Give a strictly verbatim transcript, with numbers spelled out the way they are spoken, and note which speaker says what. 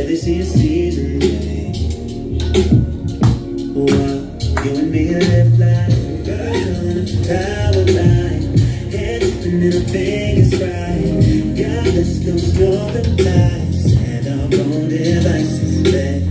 Speaker 1: really see a season change. Wow, you and me live like birds on a power line, heads spinning, I think it's right. God, let's lose no replies, and our own devices.